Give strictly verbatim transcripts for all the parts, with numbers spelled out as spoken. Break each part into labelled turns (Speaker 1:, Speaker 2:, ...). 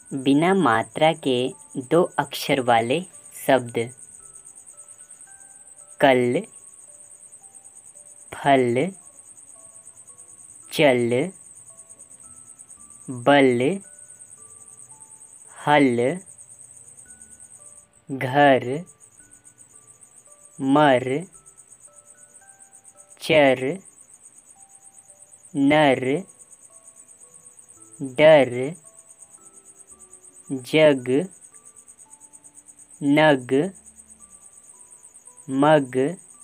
Speaker 1: बिना मात्रा के दो अक्षर वाले शब्द। कल, फल, चल, बल, हल, घर, मर, चर, नर, डर, जग, नग, मग,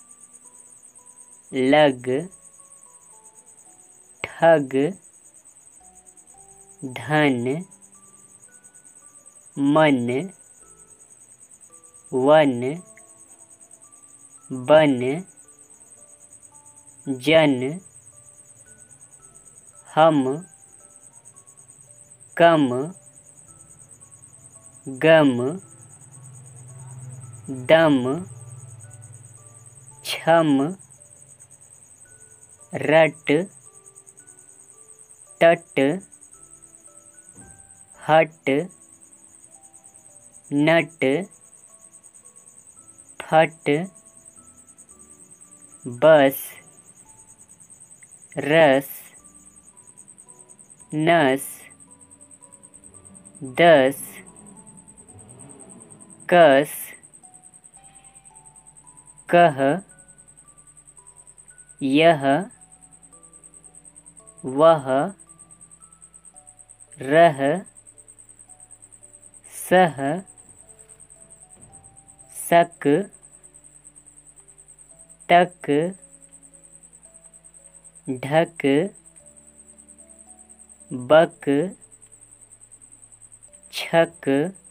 Speaker 1: लग, ठग, धन, मन, वन, बन, जन, हम, कम, गम, दम, छम, रट, टट, हट, नट, फट, बस, रस, नस, दस, कस, कह, यह, वह, रह, सह, सक, तक, ढक, बक, छक,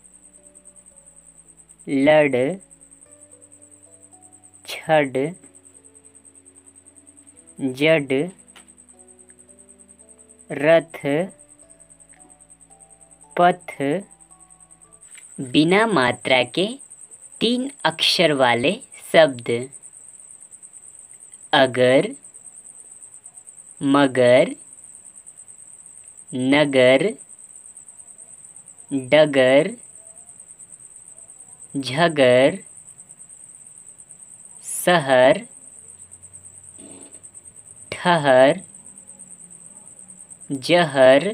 Speaker 1: लड़, छड़, जड़, रथ, पथ। बिना मात्रा के तीन अक्षर वाले शब्द। अगर, मगर, नगर, डगर, झगर, सहर, ठहर, जहर,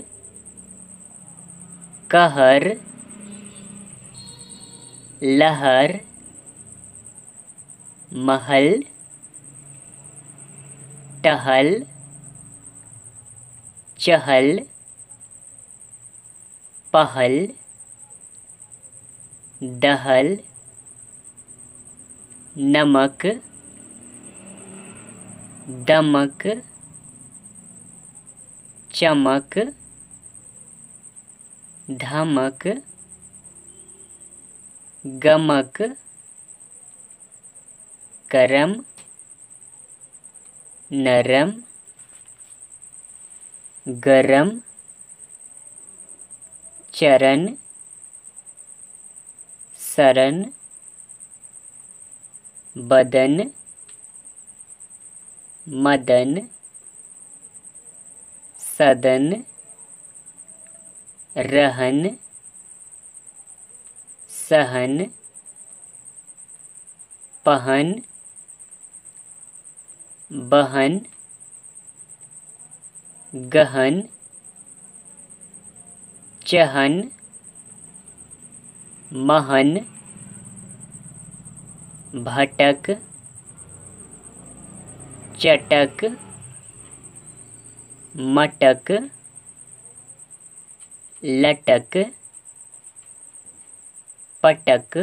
Speaker 1: कहर, लहर, महल, टहल, चहल, पहल, दहल, नमक, दमक, चमक, धमक, गमक, करम, नरम, गरम, चरण, सरन, बदन, मदन, सदन, रहन, सहन, पहन, बहन, गहन, चहन, महन, भटक, चटक, मटक, लटक, पटक,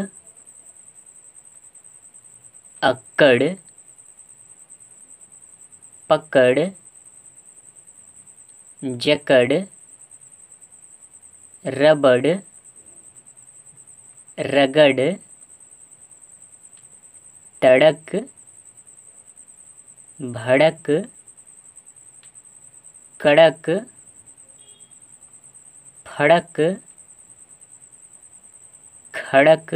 Speaker 1: अक्कड़, पकड़, जकड़, रबड़, रगड़, तड़क, भड़क, कड़क, फड़क, खड़क।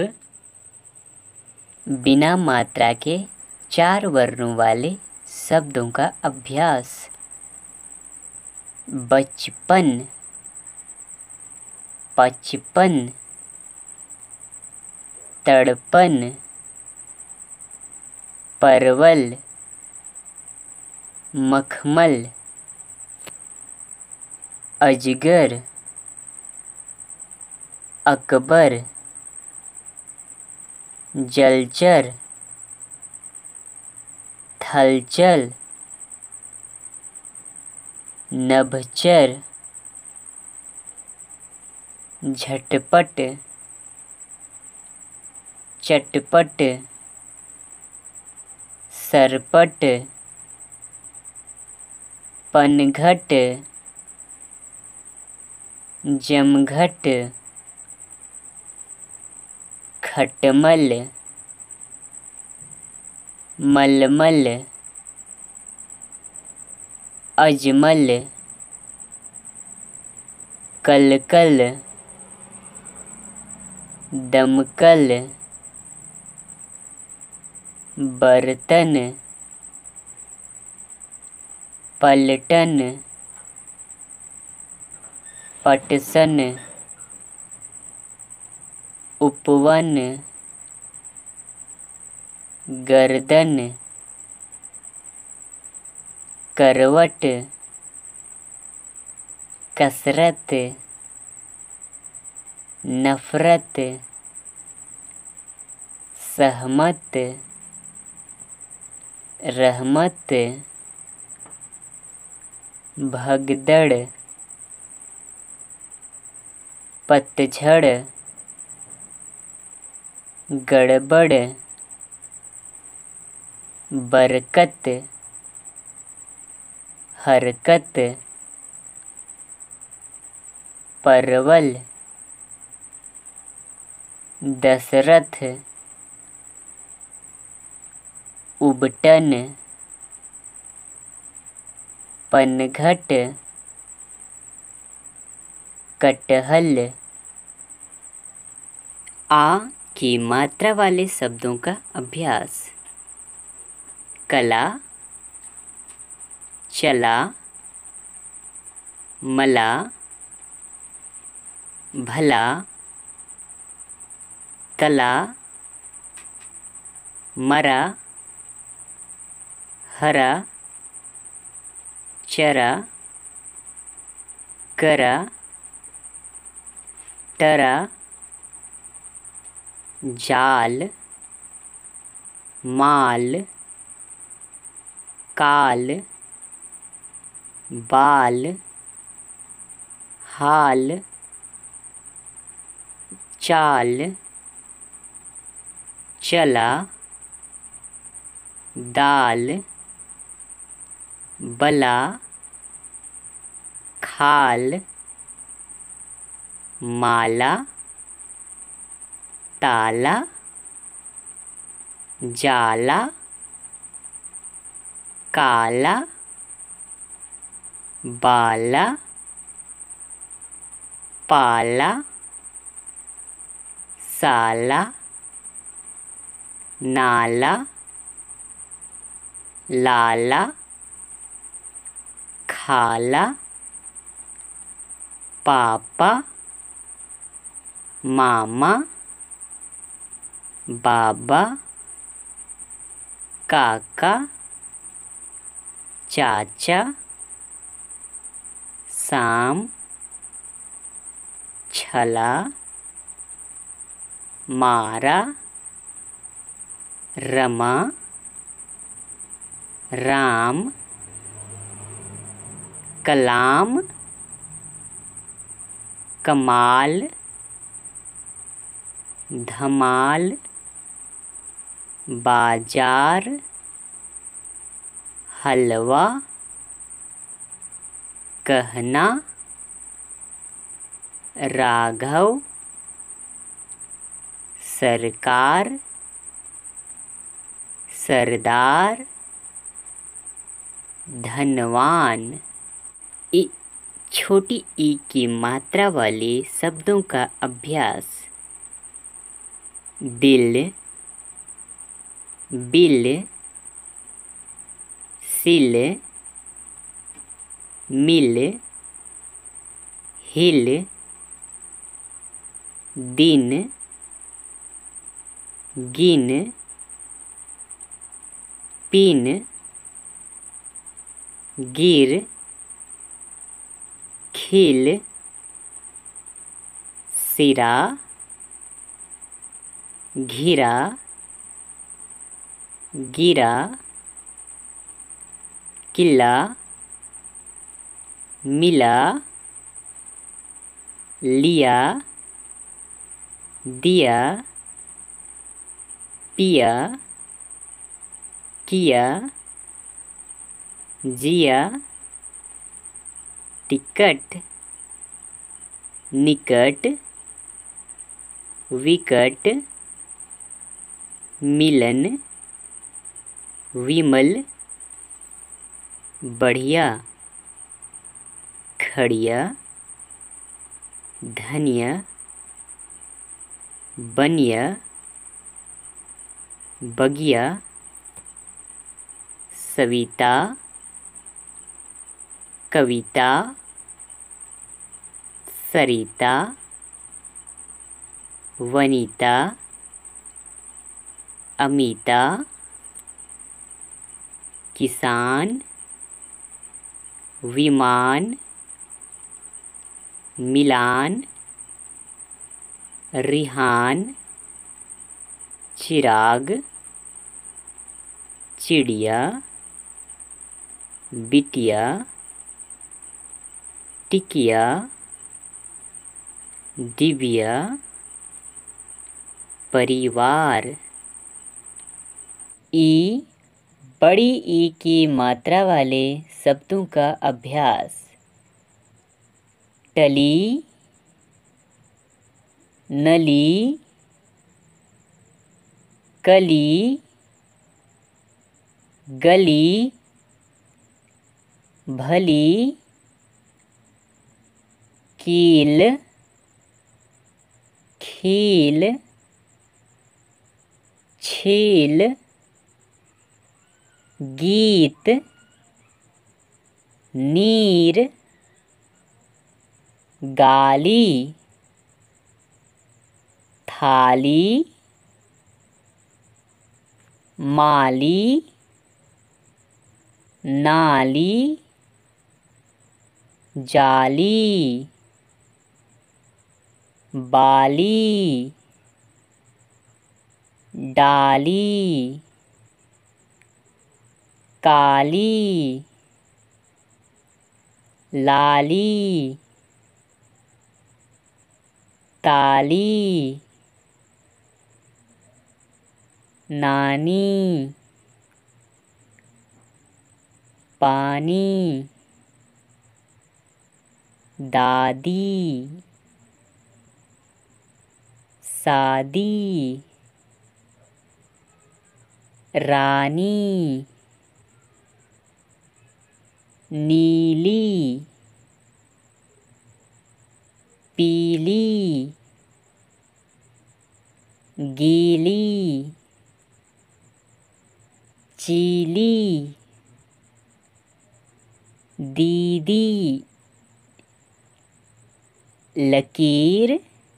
Speaker 1: बिना मात्रा के चार वर्णों वाले शब्दों का अभ्यास। बचपन, पचपन, तड़पन, परवल, मखमल, अजगर, अकबर, जलचर, थलचर, नभचर, झटपट, चटपट, सरपट, पनघट, जमघट, खटमल, मलमल, अजमल, कलकल, दमकल, बर्तन, पलटन, पटसन, उपवन, गर्दन, करवट, कसरत, नफरत, सहमत, रहमत, भगदड़, पतझड़, गड़बड़, बरकत, हरकत, परवल, दशरथ, उबटन, पनघट, कटहल। आ की मात्रा वाले शब्दों का अभ्यास। कला, चला, मला, भला, कला, मरा, हरा, चरा, करा, टरा, जाल, माल, काल, बाल, हाल, चाल, चला, दाल, बला, खाल, माला, ताला, जाला, काला, बाला, पाला, साला, नाला, लाला, खाला, पापा, मामा, बाबा, काका, चाचा, साम, छला, मारा, रमा, राम, कलाम, कमाल, धमाल, बाजार, हलवा, कहना, राघव, सरकार, सरदार, धनवान। इ छोटी ई की मात्रा वाले शब्दों का अभ्यास। दिल, बिल, सिल, मिल, हिल, दिन, गिन, पिन, गिर, खिल, सिरा, घिरा, गिरा, किला, मिला, लिया, दिया, पिया, किया, जिया, टिकट, निकट, विकट, मिलन, विमल, बढ़िया, खड़िया, धनिया, बनिया, बगिया, सविता, कविता, सरिता, वनिता, अमिता, किसान, विमान, मिलान, रिहान, चिराग, चिड़िया, बिटिया, टिकिया, दिव्या, परिवार। ई, बड़ी ई की मात्रा वाले शब्दों का अभ्यास। टली, नली, कली, गली, भली, कील, खील, छील, गीत, नीर, गाली, थाली, माली, नाली, जाली, बाली, डाली, काली, लाली, ताली, नानी, पानी, दादी, शादी, रानी, नीली, पीली, गीली, चीली, दीदी, लकीर,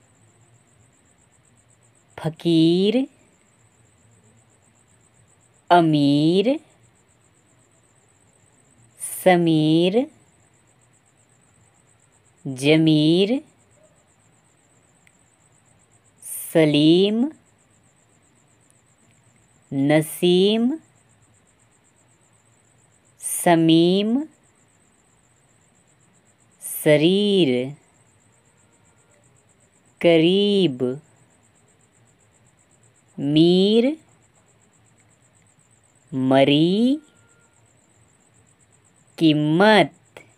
Speaker 1: फकीर, अमीर, समीर, जमीर, सलीम, नसीम, समीम, शरीर, करीब, मीर, मरी, कीमत,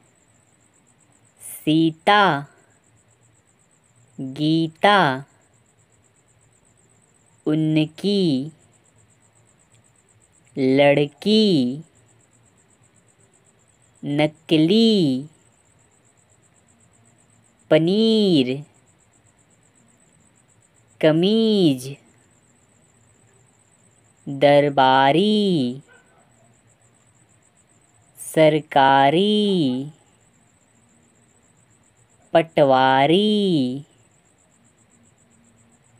Speaker 1: सीता, गीता, उनकी, लड़की, नकली, पनीर, कमीज, दरबारी, सरकारी, पटवारी,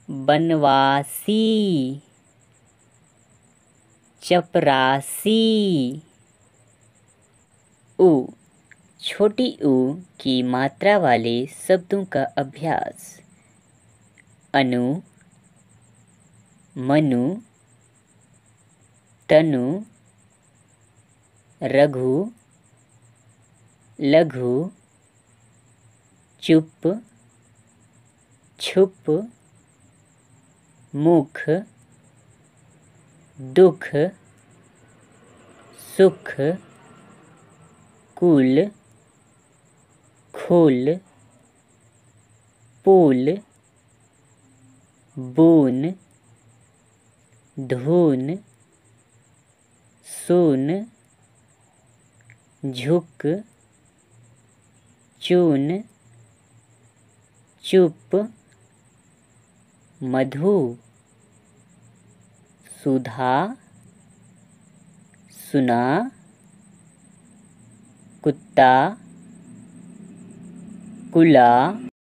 Speaker 1: बनवासी, चपरासी। उ, छोटी ऊ की मात्रा वाले शब्दों का अभ्यास। अनु, मनु, तनु, रघु, लघु, चुप, छुप, मुख, दुख, सुख, कुल, खुल, पुल, बून, धून, सुन, झुक, चून, चुप, मधु, सुधा, सुना, कुत्ता, कुला,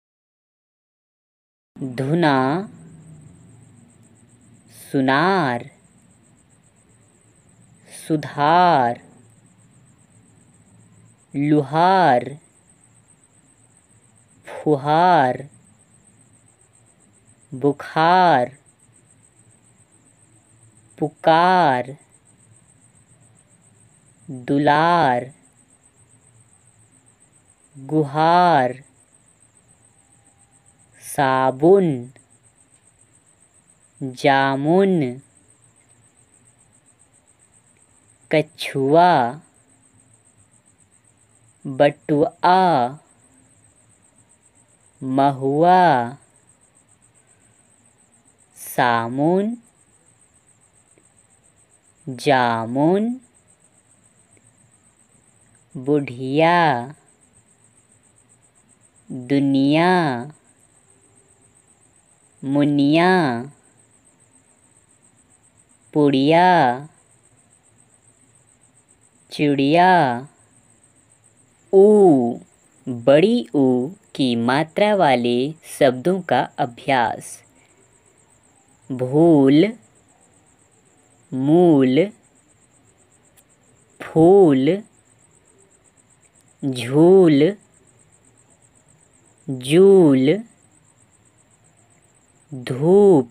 Speaker 1: धुना, सुनार, सुधार, लुहार, फुहार, बुखार, पुकार, दुलार, गुहार, साबुन, जामुन, कछुआ, बटुआ, महुआ, सामुन, जामुन, बुढ़िया, दुनिया, मुनिया, पुड़िया, चिड़िया। ऊ, बड़ी ऊ की मात्रा वाले शब्दों का अभ्यास। भूल, मूल, फूल, झूल, जूल, धूप,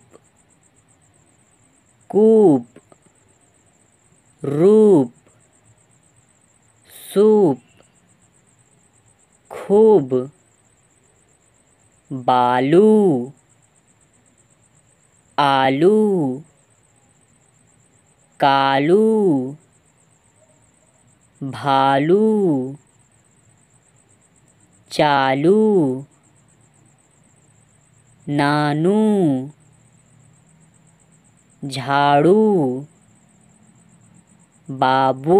Speaker 1: कूप, रूप, सूप, खूब, बालू, आलू, कालू, भालू, चालू, नानू, झाड़ू, बाबू,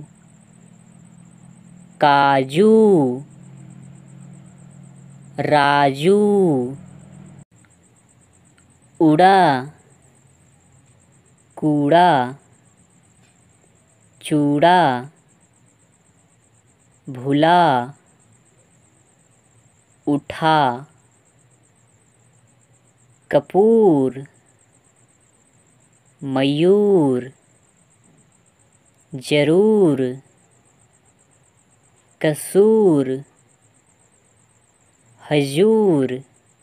Speaker 1: काजू, राजू, उड़ा, कूड़ा, चूड़ा, भुला, उठा, कपूर, मयूर, जरूर, कसूर, हजूर,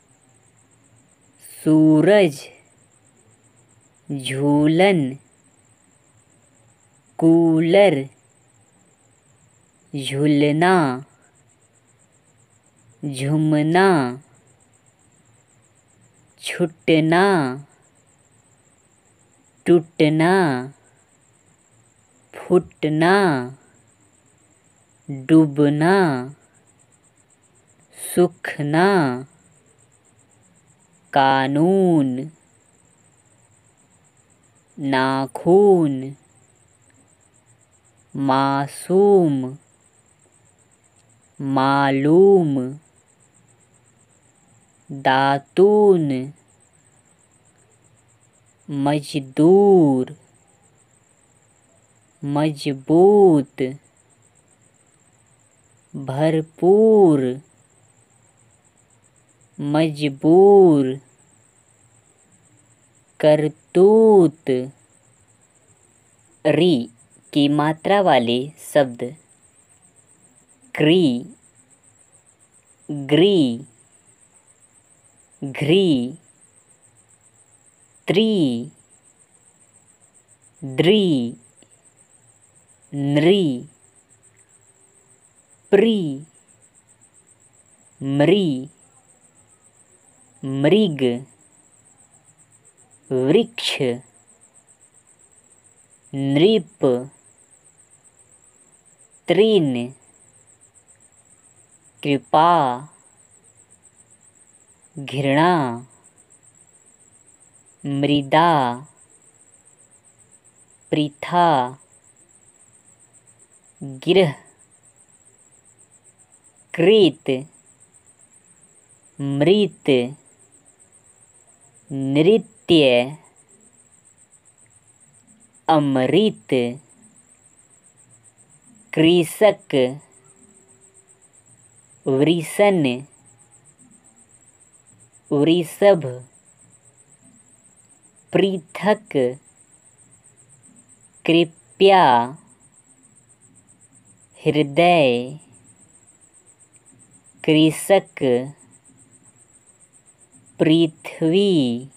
Speaker 1: सूरज, झूलन, कूलर, झुलना, झुमना, छुटना, टूटना, फुटना, डूबना, सुखना, कानून, नाखून, मासूम, मालूम, दातून, मजदूर, मजबूत, भरपूर, मजबूर, करतूत। री की मात्रा वाले शब्द क्री, ग्री, घ्री, त्री, द्री, नृ, प्री, मृ, मृग, वृक्ष, नृप, तृण, कृपा, घृणा, मृदा, पृथा, गिरह, कृत, मृत, नृत्य, अमृत, कृषक, वृषण, वृषभ, पृथक, कृपया, हृदय, कृषक, पृथ्वी,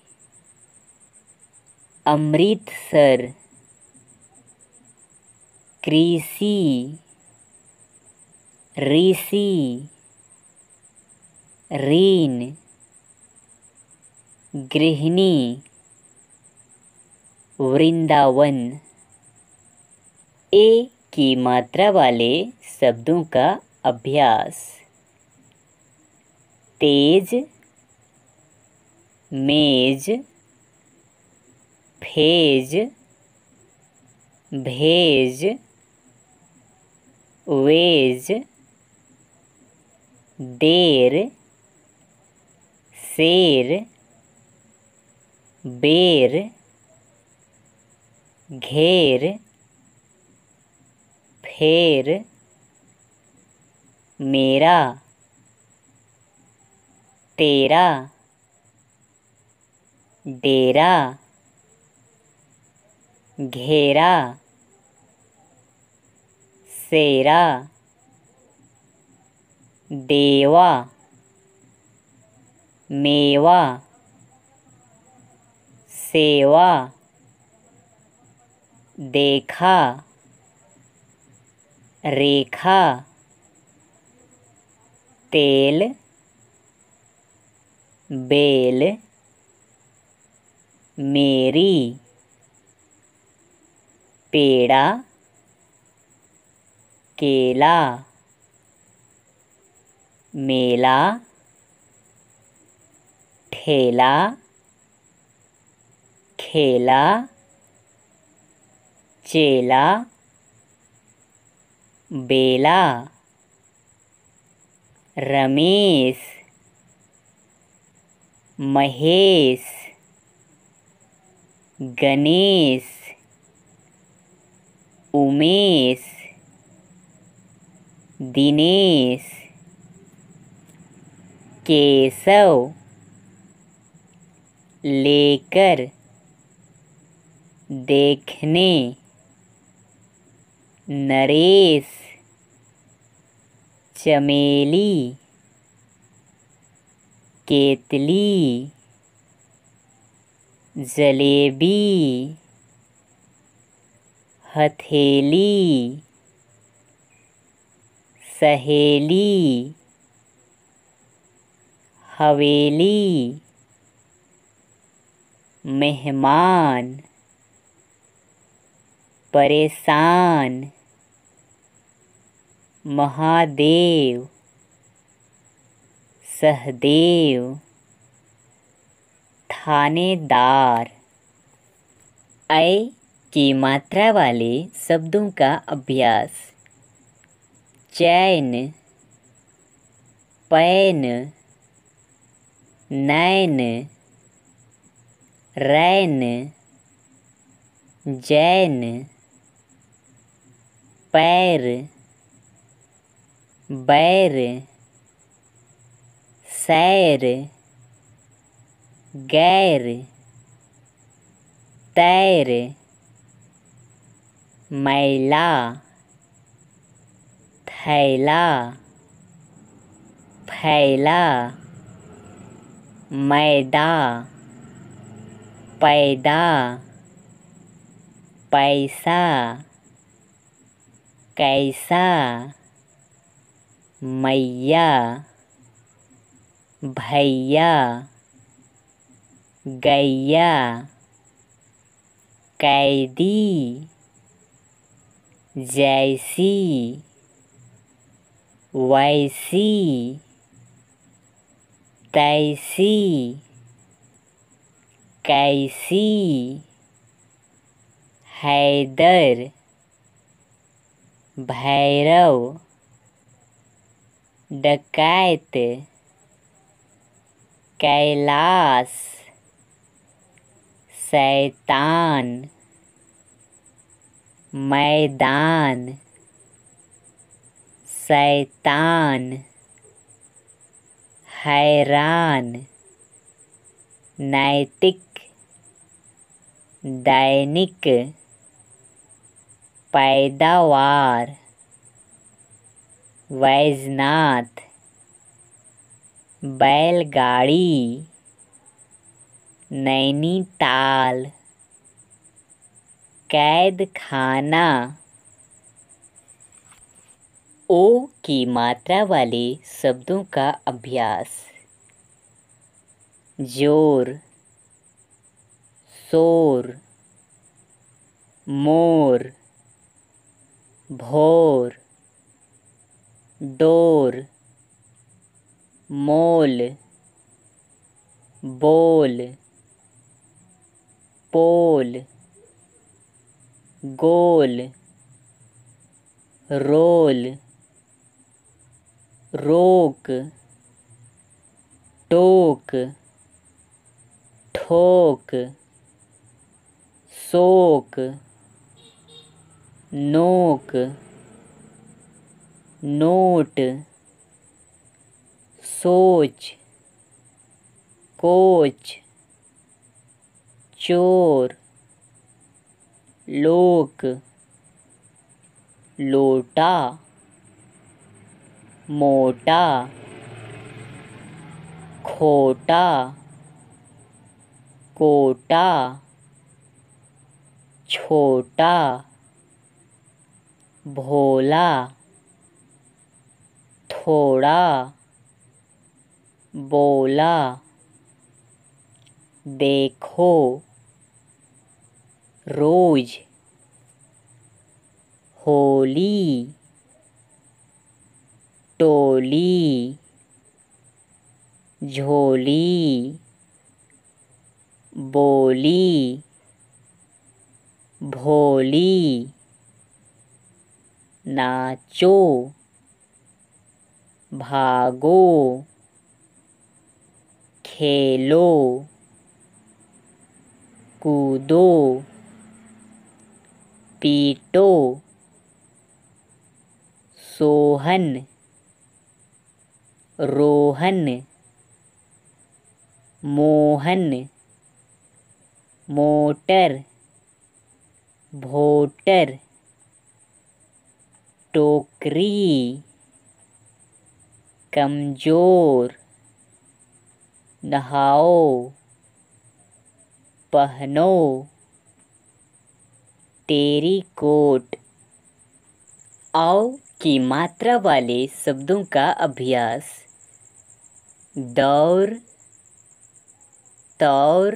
Speaker 1: अमृतसर, कृषि, ऋषि, ऋण, गृहिणी, वृंदावन। ए की मात्रा वाले शब्दों का अभ्यास। तेज, मेज, फेज, भेज, वेज, देर, शेर, बेर, घेर, फेर, मेरा, तेरा, डेरा, घेरा, सेरा, देवा, मेवा, सेवा, देखा, रेखा, तेल, बेल, मेरी, पेड़ा, केला, मेला, ठेला, खेला, चेला, बेला, रमेश, महेश, गणेश, उमेश, दिनेश, केशव, लेकर, देखने, नरेश, चमेली, केतली, जलेबी, हथेली, सहेली, हवेली, मेहमान, परेशान, महादेव, सहदेव, थानेदार। ऐ की मात्रा वाले शब्दों का अभ्यास। चैन, पैन, नैन, रैन, जैन, पैर, बैर, सैर, गैर, तैर, मैला, थैला, फैला, मैदा, पैदा, पैसा, कैसा, मैया, भैया, गैया, कैदी, जैसी, वैसी, तैसी, कैसी, हैदर, भैरव, डकैत, कैलाश, शैतान, मैदान, शैतान, हैरान, नैतिक, दैनिक, पैदावार, वैजनाथ, बैलगाड़ी, नैनीताल, कैद खाना। ओ की मात्रा वाले शब्दों का अभ्यास। जोर, शोर, मोर, भोर, डोर, मोल, बोल, पोल, गोल, रोल, रोक, टोक, ठोक, शोक, नोक, नोट, सोच, कोच, चोर, लोक, लोटा, मोटा, खोटा, कोटा, छोटा, भोला, थोड़ा, बोला, देखो, रोज, होली, टोली, झोली, बोली, भोली, नाचो, भागो, खेलो, कूदो, पीटो, सोहन, रोहन, मोहन, मोटर, भोटर, टोकरी, कमजोर, नहाओ, पहनो, टेरीकोट। आओ की मात्रा वाले शब्दों का अभ्यास। दौर, तौर,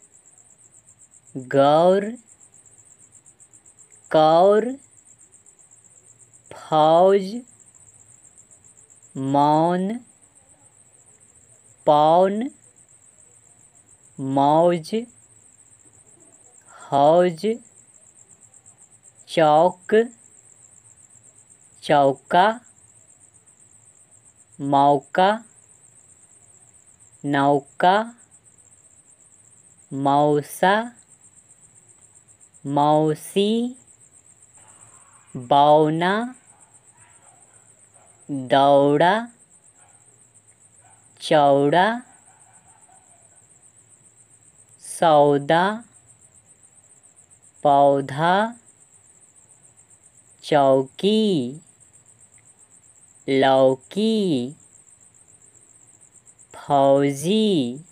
Speaker 1: गौर, कौर, फौज, मौन, पौन, मौज, हौज, चौक, चौका, मौका, नौका, मौसा, मौसी, बौना, दौड़ा, चौड़ा, सौदा, पौधा, चौकी, लौकी, फौजी,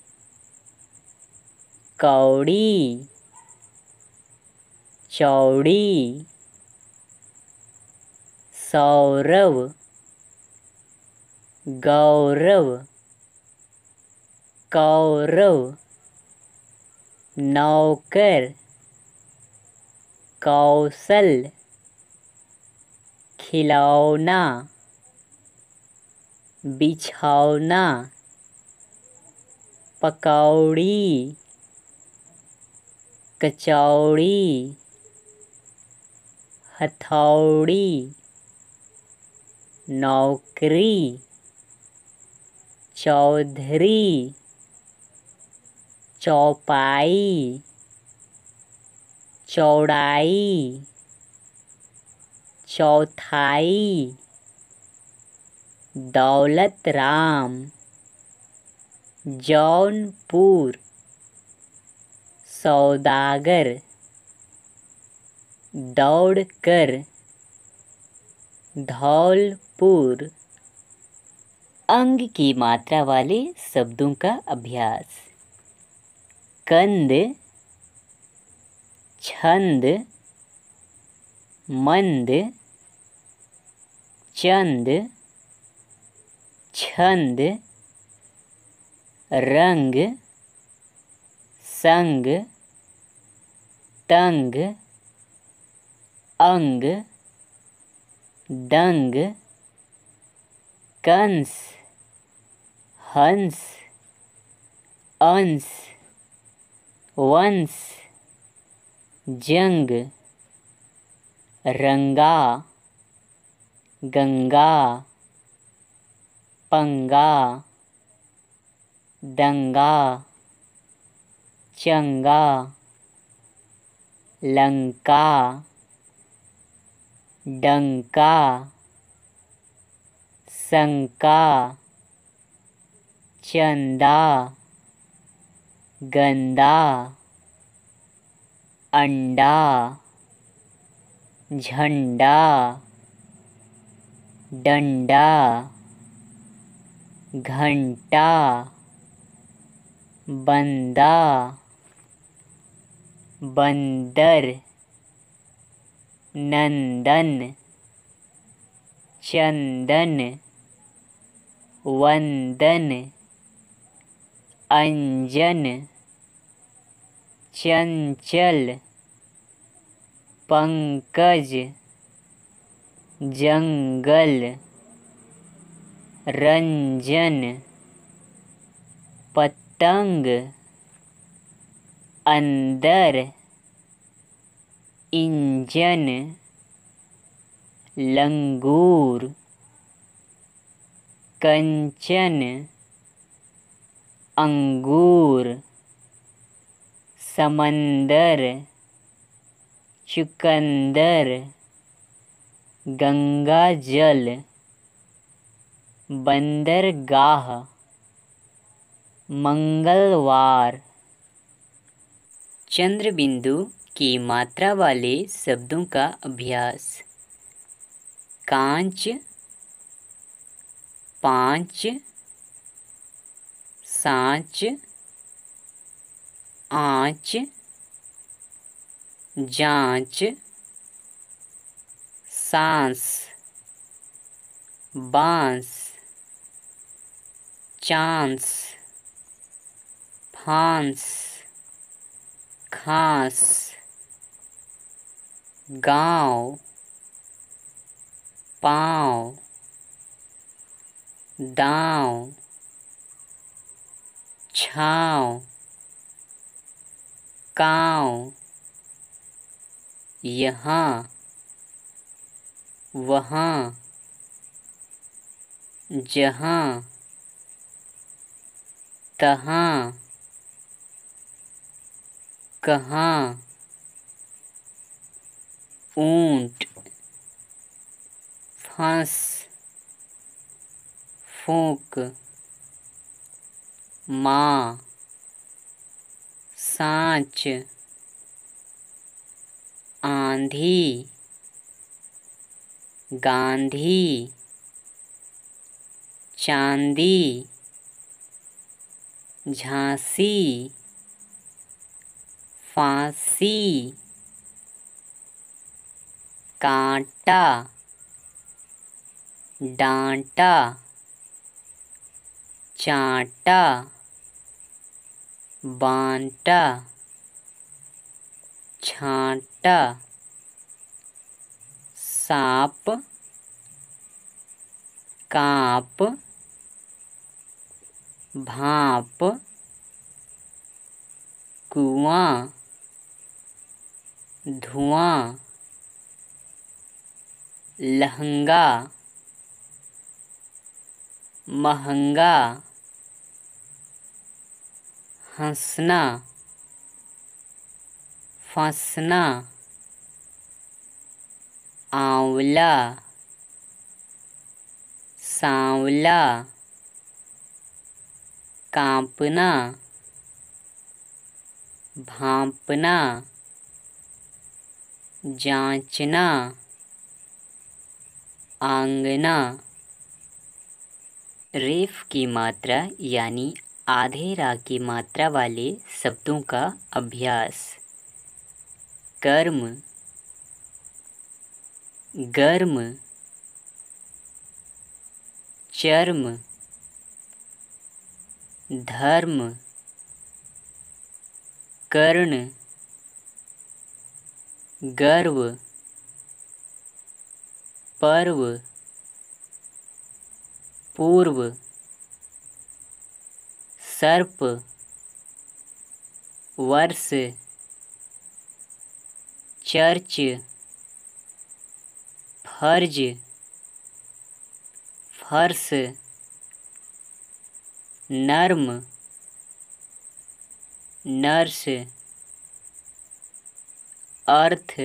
Speaker 1: कौड़ी, चौड़ी, सौरव, गौरव, कौरव, नौकर, कौशल, खिलौना, बिछौना, पकौड़ी, कचौड़ी, हथौड़ी, नौकरी, चौधरी, चौपाई, चौड़ाई, चौथाई, दौलत राम, जौनपुर, सौदागर, दौड़कर, धौलपुर। अंग की मात्रा वाले शब्दों का अभ्यास। कंद, छंद, मंद, चंद, छंद, रंग, संग, तंग, अंग, दंग, कंस, हंस, अंश, वंश, जंग, रंगा, गंगा, पंगा, दंगा, चंगा, लंका, डंका, शंका, चंदा, गंदा, अंडा, झंडा, डंडा, घंटा, बंदा, बंदर, नंदन, चंदन, वंदन, अंजन, चंचल, पंकज, जंगल, रंजन, पतंग, अंदर, इंजन, लंगूर, कंचन, अंगूर, समंदर, चुकंदर, गंगा जल, बंदरगाह, मंगलवार। चंद्र बिंदु की मात्रा वाले शब्दों का अभ्यास। कांच, पांच, सांच, आँच, जांच, सांस, बांस, चांस, फांस, खास, गाँव, पाँव, दाँव, छाँव, काँव, यहाँ, वहाँ, जहाँ, तहाँ, कहाँ, ऊंट, फंस, फूंक, माँ, सांच, आंधी, गांधी, चांदी, झांसी, फांसी, कांटा, डांटा, चांटा, बांटा, छांटा, सांप, कांप, भांप, कुआं, धुआं, लहंगा, महंगा, हंसना, फंसना, आंवला, सांवला, कांपना, भांपना, जांचना, आंगना। रेफ की मात्रा यानी आधे रा की मात्रा वाले शब्दों का अभ्यास। कर्म, गर्म, चर्म, धर्म, कर्ण, गर्व, पर्व, पूर्व, सर्प, वर्ष, चर्च, फर्ज, फर्श, नर्म, नर्स, अर्थ,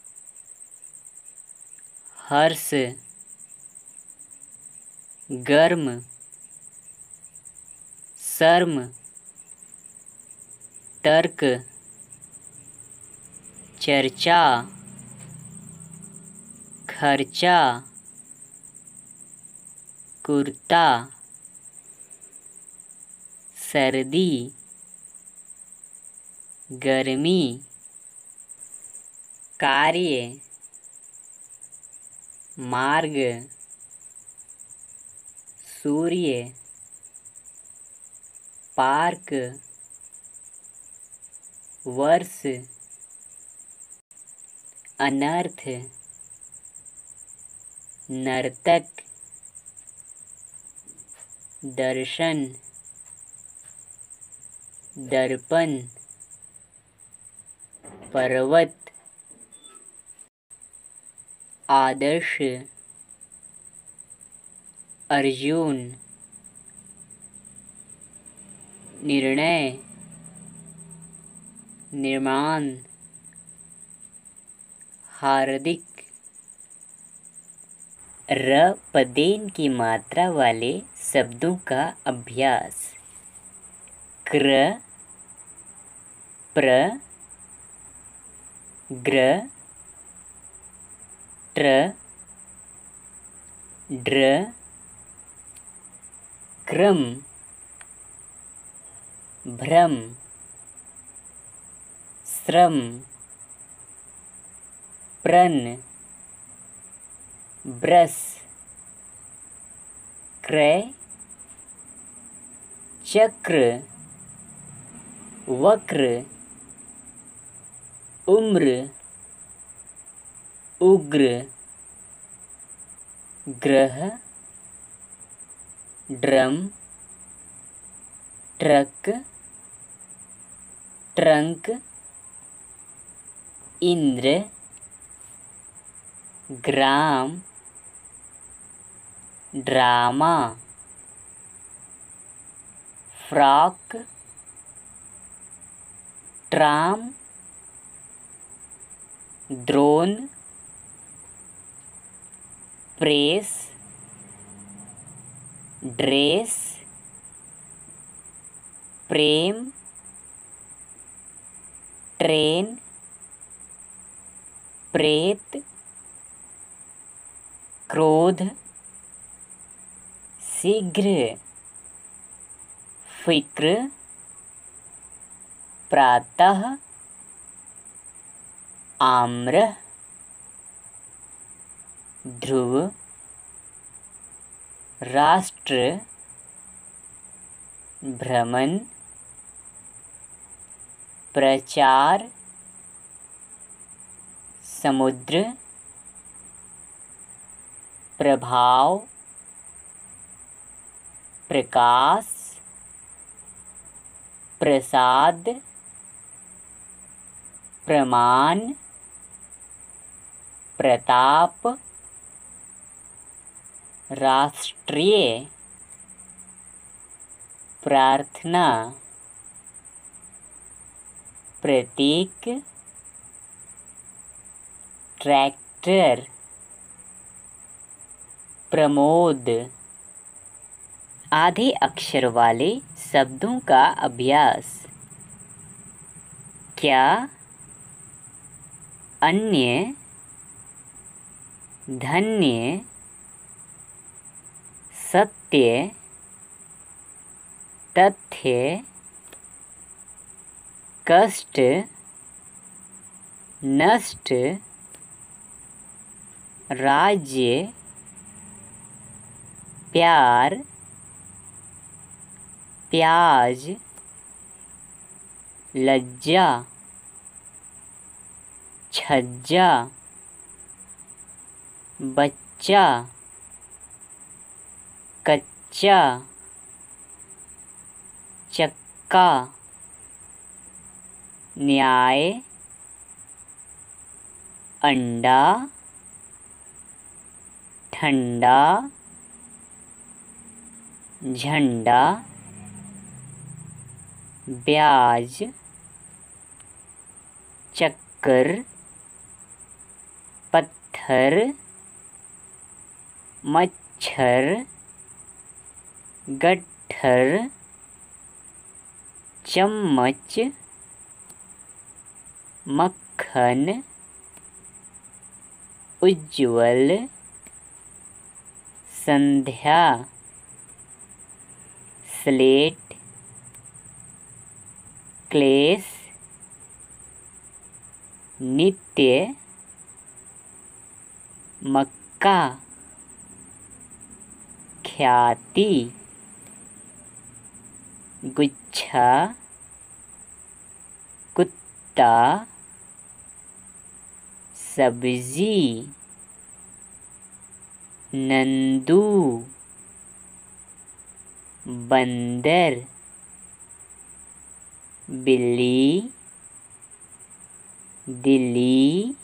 Speaker 1: हर्ष, गर्म, शर्म, तर्क, चर्चा, खर्चा, कुर्ता, सर्दी, गर्मी, कार्य, मार्ग, सूर्य, पार्क, वर्ष, अनर्थ, नर्तक, दर्शन, दर्पण, पर्वत, आदर्श, अर्जुन, निर्णय, निर्माण, हार्दिक। र पदेन की मात्रा वाले शब्दों का अभ्यास। क्र, प्र, ग्र, ट्र, ड्र, क्रम, भ्रम, श्रम, प्रण, ब्रस, क्रय, चक्र, वक्र, उम्र, उग्र, ग्रह, ड्रम, ट्रक, ट्रंक, इंद्र, ग्राम, drama, frock, tram, drone, press, dress, प्रेम, ट्रेन, प्रेत, क्रोध, शीघ्र, फिक्र, प्रातः, आम्र, ध्रुव, राष्ट्र, भ्रमण, प्रचार, समुद्र, प्रभाव, प्रकाश, प्रसाद, प्रमाण, प्रताप, राष्ट्रीय, प्रार्थना, प्रतीक, ट्रैक्टर, प्रमोद। आधे अक्षर वाले शब्दों का अभ्यास। क्या, अन्य, धन्य, सत्य, तथ्य, कष्ट, नष्ट, राज्य, प्यार, प्याज, लज्जा, छज्जा, बच्चा, कच्चा, चक्का, न्याय, अंडा, ठंडा, झंडा, ब्याज, चक्कर, पत्थर, मच्छर, गट्ठर, चम्मच, मक्खन, उज्ज्वल, संध्या, स्लेट, क्लेश, नित्य, मक्का, ख्याति, गुच्छा, कुत्ता, सब्जी, नंदू, बंदर, बिल्ली, दिल्ली,